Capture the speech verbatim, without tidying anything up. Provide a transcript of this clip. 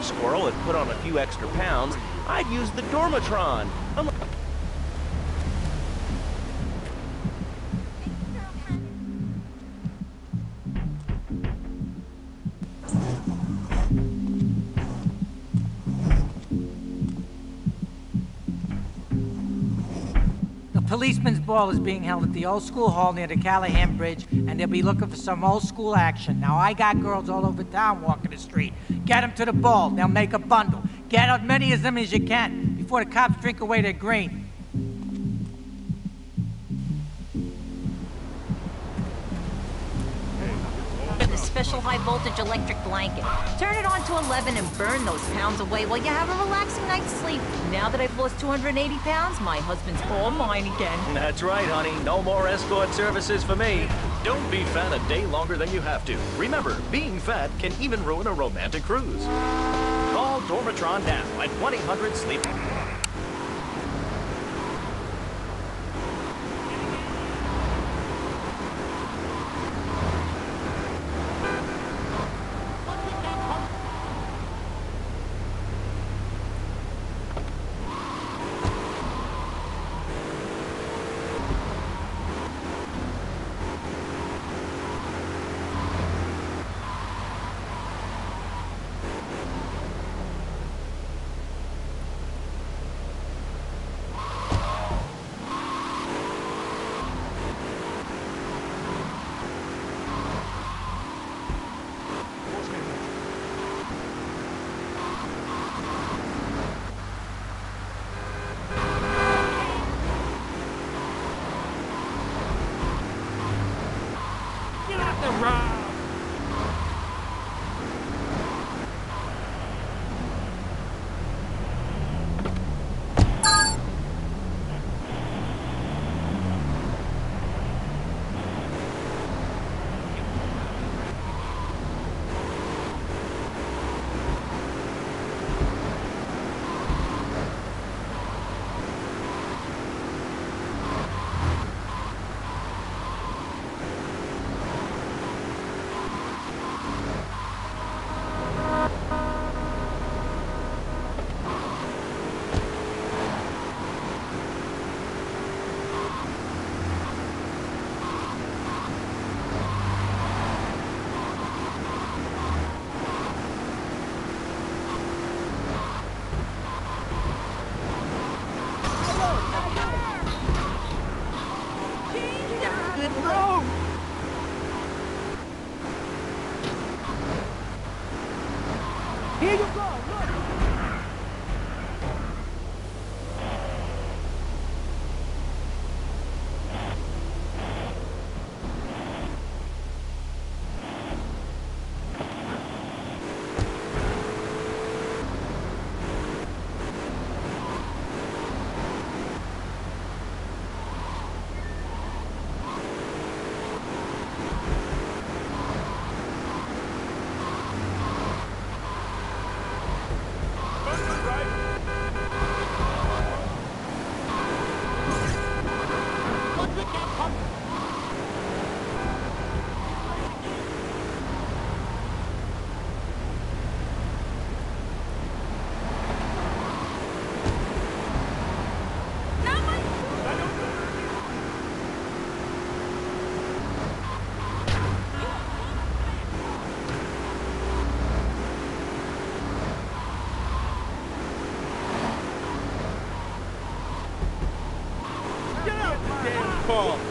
squirrel had put on a few extra pounds, I'd use the Dormatron. I'm Policeman's ball is being held at the old school hall near the Callahan Bridge, and they'll be looking for some old school action. Now, I got girls all over town walking the street. Get them to the ball. They'll make a bundle. Get as many of them as you can before the cops drink away their green. The special high voltage electric blanket. Turn it on to eleven and burn those pounds away while you have a relaxing night's sleep. Now that I've lost two hundred eighty pounds, my husband's all mine again. That's right, honey. No more escort services for me. Don't be fat a day longer than you have to. Remember, being fat can even ruin a romantic cruise. Call Dormatron now at one eight hundred sleep. Here you go, look! Paul.